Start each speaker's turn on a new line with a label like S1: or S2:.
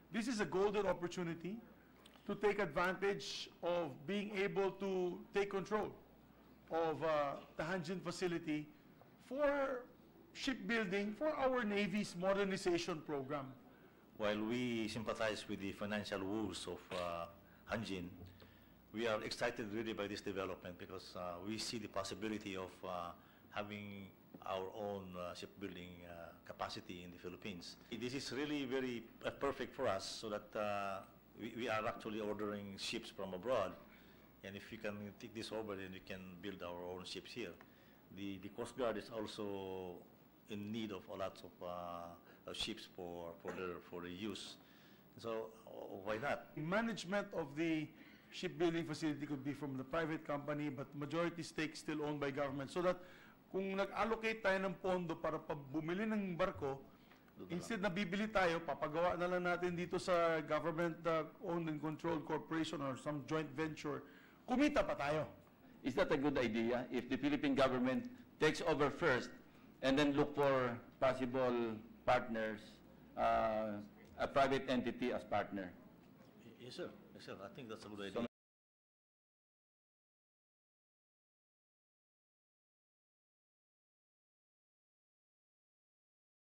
S1: this is a golden opportunity to take advantage of being able to take control of the Hanjin facility for shipbuilding for our Navy's modernization program.
S2: While we sympathize with the financial woes of Hanjin, we are excited really by this development because we see the possibility of having our own shipbuilding capacity in the Philippines. This is really very perfect for us so that we are actually ordering ships from abroad, and if we can take this over, then we can build our own ships here. The Coast Guard is also in need of a lot of ships for their use. So why not?
S1: Management of the shipbuilding facility could be from the private company, but majority stake still owned by government. So that kung nag-allocate tayo ng pondo para bumili ng barko, instead na bibili tayo, papagawa na lang natin dito sa government-owned and controlled corporation or some joint venture, kumita pa tayo.
S3: Is that a good idea if the Philippine government takes over first and then look for possible partners, a private entity as partner?
S2: Yes, sir. Yes, sir. I think that's a good idea.